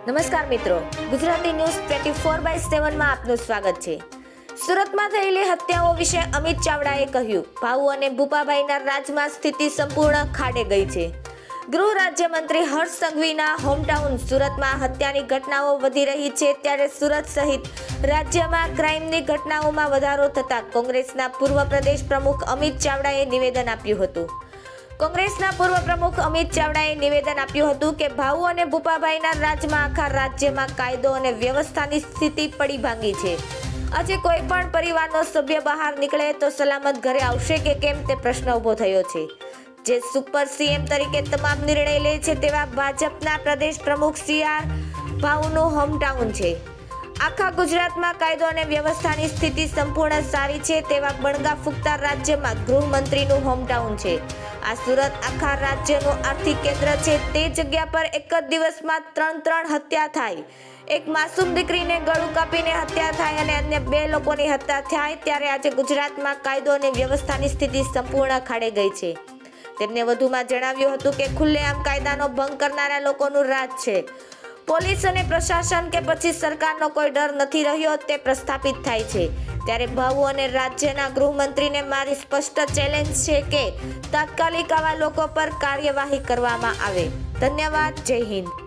નમસ્કાર મિત્રો, ગુજરાતી ન્યૂઝ 24/7 માં આપનું સ્વાગત છે। સુરતમાં થયેલી હત્યાઓ વિશે અમિત ચાવડાએ કહ્યું, ભાઉ અને ભૂપાભાઈના રાજમાં સ્થિતિ સંપૂર્ણ ખાડે ગઈ છે। ગૃહ રાજ્યમંત્રી હર્ષ સંઘવીના હોમટાઉન સુરતમાં હત્યાની ઘટનાઓ વધી રહી છે, ત્યારે સુરત સહિત રાજ્યમાં ક્રાઇમની ઘટનાઓમાં વધારો થતા કોંગ્રેસના પૂર્વ પ્રદેશ પ્રમુખ અમિત ચાવડાએ નિવેદન આપ્યું હતું। કોંગ્રેસના પૂર્વ પ્રમુખ અમિત ચાવડાએ નિવેદન આપ્યું હતું કે ભાઉ અને ભૂપાભાઈના રાજમાં આખા રાજ્યમાં કાયદો અને વ્યવસ્થાની સ્થિતિ પડી ભાંગી છે। આજે કોઈ પણ પરિવારનો સભ્ય બહાર નીકળે તો સલામત ઘરે આવશે કે કેમ તે પ્રશ્ન ઊભો થયો છે। જે સુપર સીએમ તરીકે તમામ નિર્ણય લે છે તેવા ભાજપના પ્રદેશ પ્રમુખ CR ભાઉનું હોમટાઉન છે। આખા ગુજરાતમાં કાયદો અને વ્યવસ્થાની સ્થિતિ સંપૂર્ણ સારી છે તેવા બણગા ફૂંકતા રાજ્યમાં ગૃહમંત્રીનું હોમટાઉન છે। આ સુરત આખા રાજ્યનું આર્થિક કેન્દ્ર છે। તે જગ્યા પર એક જ દિવસમાં ત્રણ હત્યા થાય, એક માસૂમ દીકરીને ગળું કાપીને હત્યા થાય અને અન્ય 2 લોકોની હત્યા થાય, ત્યારે આજે ગુજરાતમાં કાયદો અને વ્યવસ્થાની સ્થિતિ સંપૂર્ણ ખાડે ગઈ છે। તેમને વધુમાં જણાવ્યું હતું કે ખુલ્લેઆમ કાયદાનો ભંગ કરનારા લોકોનું રાજ છે। પોલીસ અને પ્રશાસન કે પછી સરકારનો કોઈ ડર નથી રહ્યો, તે પ્રસ્થાપિત થાય છે। ત્યારે ભાઉ અને રાજ્યના ગૃહમંત્રીને મારી સ્પષ્ટ ચેલેન્જ છે કે તાત્કાલિક આવા લોકો પર કાર્યવાહી કરવામાં આવે। ધન્યવાદ। જય હિન્દ।